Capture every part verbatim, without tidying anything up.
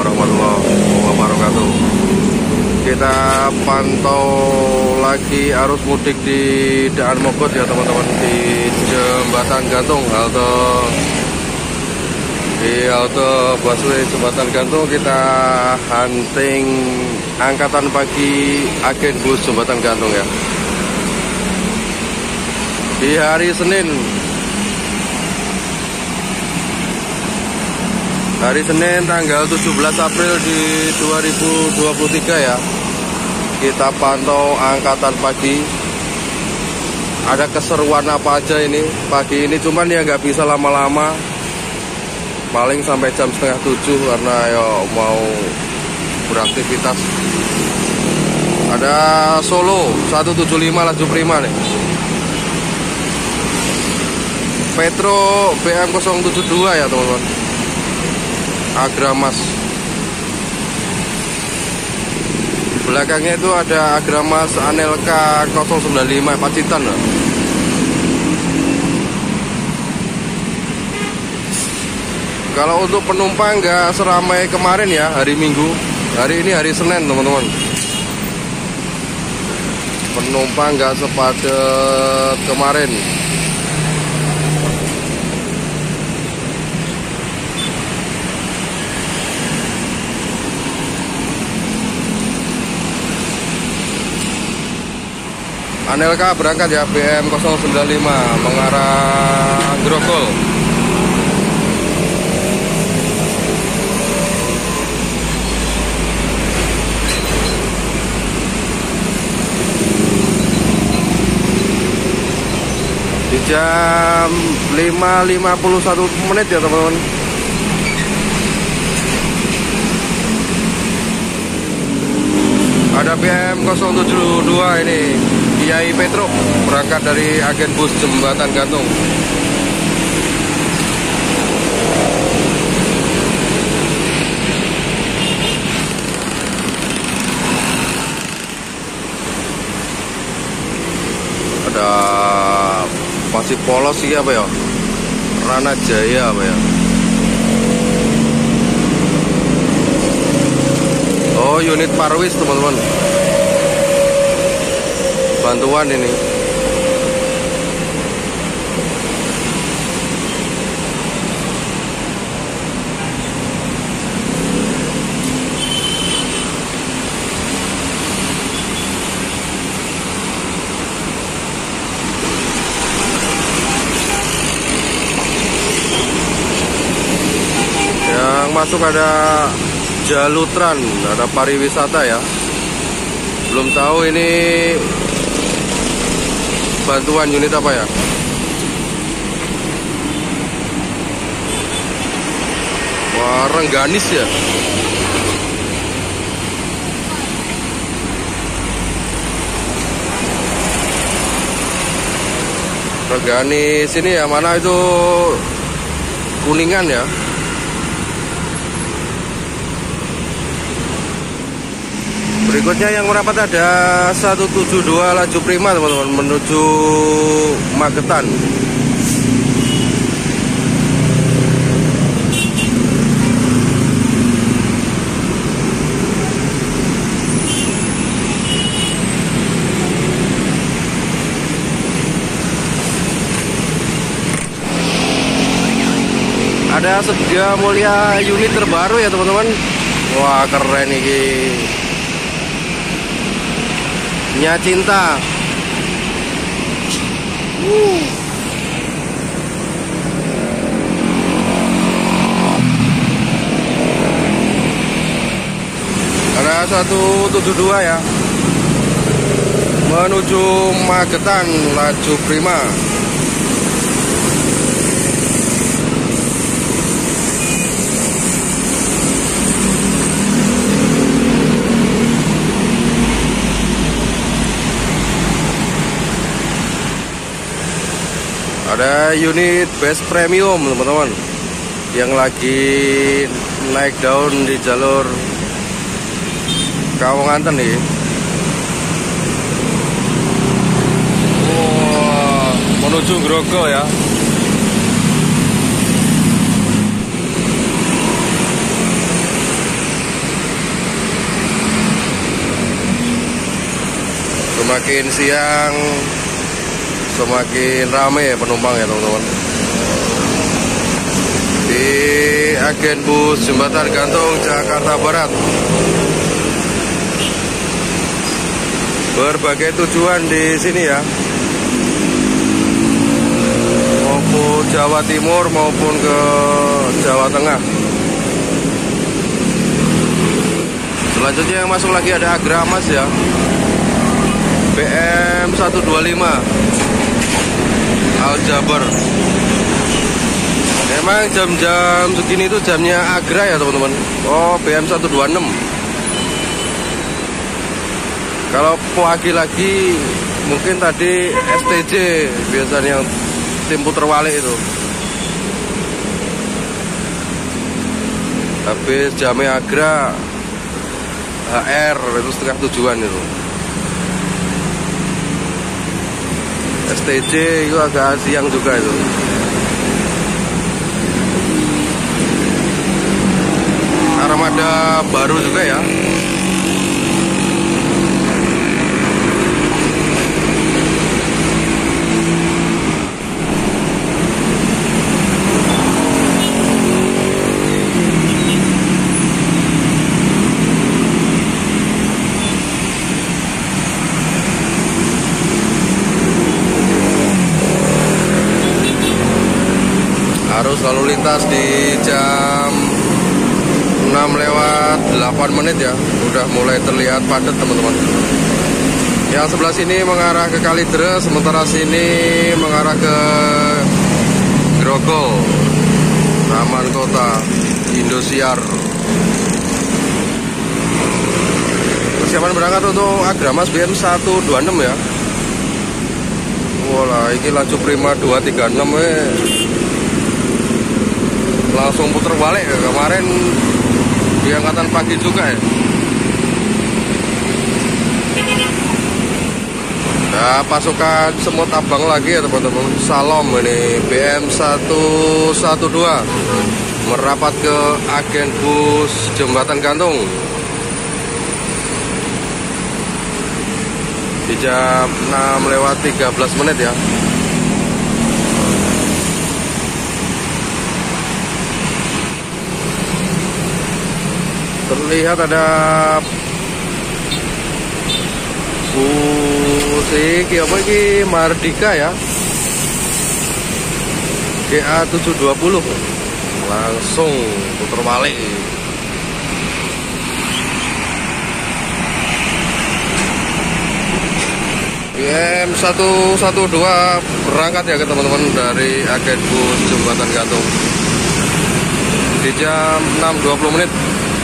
warahmatullahi wabarakatuh. Kita pantau lagi arus mudik di Daan Mogot ya teman-teman, di Jembatan Gantung, halte di halte busway Jembatan Gantung. Kita hunting angkatan pagi agen bus Jembatan Gantung ya. Di hari Senin Hari Senin tanggal tujuh belas April di dua ribu dua puluh tiga ya. Kita pantau angkatan pagi. Ada keseruan apa aja ini pagi ini, cuman ya nggak bisa lama-lama. Paling sampai jam setengah tujuh karena ya mau beraktivitas. Ada Solo seratus tujuh puluh lima laju prima nih. Petro B M nol tujuh dua ya teman-teman. Agramas. Belakangnya itu ada Agramas Anelka nol sembilan lima Pacitan loh. Kalau untuk penumpang nggak seramai kemarin ya, hari Minggu. Hari ini hari Senin teman-teman. Penumpang nggak sepadat kemarin. Anelka berangkat ya, B M nol sembilan lima mengarah Grogol. Di jam lima lima puluh satu menit ya teman-teman. Ada B M nol tujuh dua ini Kiai Petro berangkat dari agen bus Jembatan Gantung. Ada masih polos sih apa ya? Rana Jaya apa ya? Oh, unit Parwis teman-teman. Bantuan ini. Yang masuk ada Jalutran, ada pariwisata ya. Belum tahu ini bantuan unit apa ya. Wah, Rengganis ya. Rengganis ini ya, mana itu Kuningan ya. Berikutnya yang merapat ada seratus tujuh puluh dua laju prima teman-teman menuju Magetan. Ada Setia Mulia unit terbaru ya teman-teman. Wah, keren ini. Nya Cinta. Uh. Ada seratus tujuh puluh dua ya. Menuju Magetan laju prima. Ada unit bus premium teman-teman yang lagi naik daun di jalur Kawanganten nih. Wow, menuju Grogol ya. Semakin siang semakin ramai ya penumpang ya teman-teman. Di agen bus Jembatan Gantung Jakarta Barat, berbagai tujuan di sini ya, maupun Jawa Timur maupun ke Jawa Tengah. Selanjutnya yang masuk lagi ada Agramas ya, B M seratus dua puluh lima Aljabar. Memang jam-jam segini itu jamnya Agra ya teman-teman. Oh, B M seratus dua puluh enam. Kalau pagi lagi mungkin tadi S T J biasanya yang tim puter balik itu. Habis jamnya Agra H R itu setengah tujuan itu. S T J itu agak siang juga itu. Armada baru juga ya. Arus lalu lintas di jam enam lewat delapan menit ya, udah mulai terlihat padat teman-teman. Yang sebelah sini mengarah ke Kalideres, sementara sini mengarah ke Grogol, Taman Kota, Indosiar. Persiapan berangkat untuk Agramas B M seratus dua puluh enam ya. Wala, ini laju prima dua tiga enam eh. Langsung puter balik ya. Kemarin di angkatan pagi juga ya. Nah, pasukan semut abang lagi ya teman-teman. Salam ini B M seratus dua belas merapat ke agen bus Jembatan Gantung di jam enam lewat tiga belas menit ya. Terlihat ada bus iki apa iki Mardika ya, G A tujuh dua puluh, langsung putar balik. B M seratus dua belas berangkat ya ke teman-teman dari agen bus Jembatan Gantung di jam enam dua puluh menit.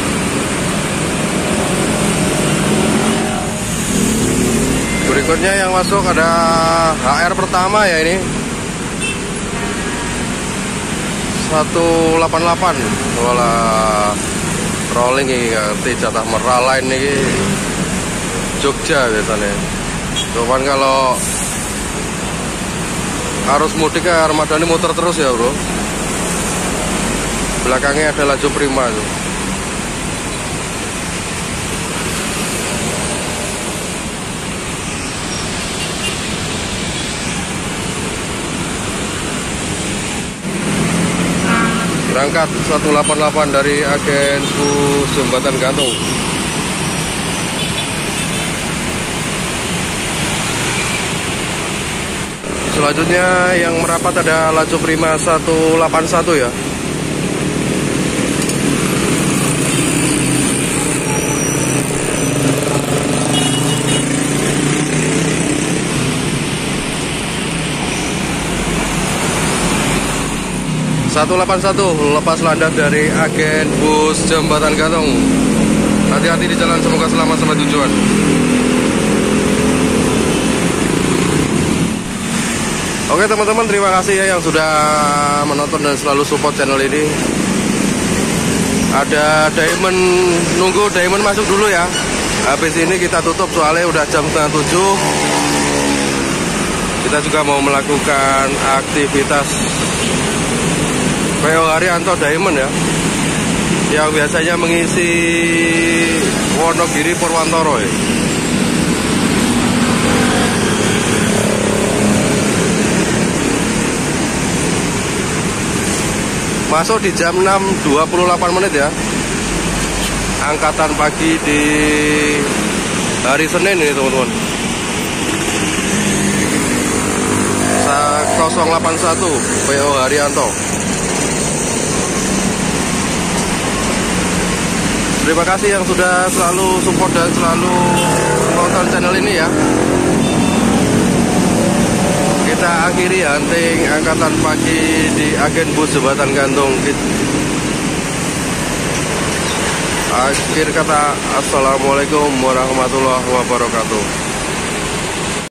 Berikutnya yang masuk ada H R pertama ya, ini seratus delapan puluh delapan. Wala rolling ini ngerti jatah merah lain ini Jogja biasanya. Cuman kalau arus mudik ya armada ini muter terus ya bro. Belakangnya ada laju prima tuh. Berangkat seratus delapan puluh delapan dari agen bus Jembatan Gantung. Selanjutnya yang merapat ada laju prima seratus delapan puluh satu ya. seratus delapan puluh satu lepas landas dari agen bus Jembatan Gantung. Hati-hati di jalan, semoga selamat sampai tujuan. Oke teman-teman, terima kasih ya yang sudah menonton dan selalu support channel ini. Ada Diamond, nunggu Diamond masuk dulu ya. Habis ini kita tutup soalnya udah jam setengah tujuh. Kita juga mau melakukan aktivitas P O Haryanto Diamond ya, yang biasanya mengisi Wonogiri Purwantoro ya. Masuk di jam enam dua puluh delapan menit ya. Angkatan pagi di hari Senin ini teman-teman. nol delapan satu P O Haryanto. Terima kasih yang sudah selalu support dan selalu nonton channel ini ya. Kita akhiri hunting angkatan pagi di agen bus jembatan gantung. Akhir kata, assalamualaikum warahmatullahi wabarakatuh.